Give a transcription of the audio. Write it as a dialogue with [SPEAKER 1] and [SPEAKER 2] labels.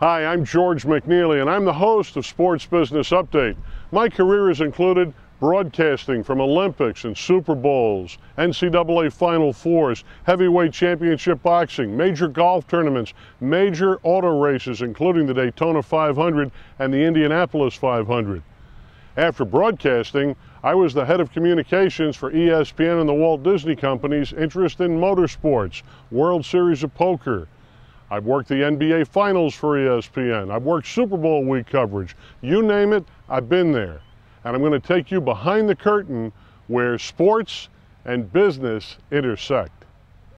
[SPEAKER 1] Hi, I'm George McNeely, and I'm the host of Sports Business Update. My career has included broadcasting from Olympics and Super Bowls, NCAA Final Fours, heavyweight championship boxing, major golf tournaments, major auto races, including the Daytona 500 and the Indianapolis 500. After broadcasting, I was the head of communications for ESPN and the Walt Disney Company's interest in motorsports, World Series of Poker. I've worked the NBA Finals for ESPN. I've worked Super Bowl week coverage. You name it, I've been there. And I'm going to take you behind the curtain where sports and business intersect.